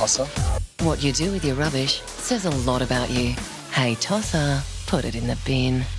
tosser. What you do with your rubbish says a lot about you. Hey, Tosser, put it in the bin.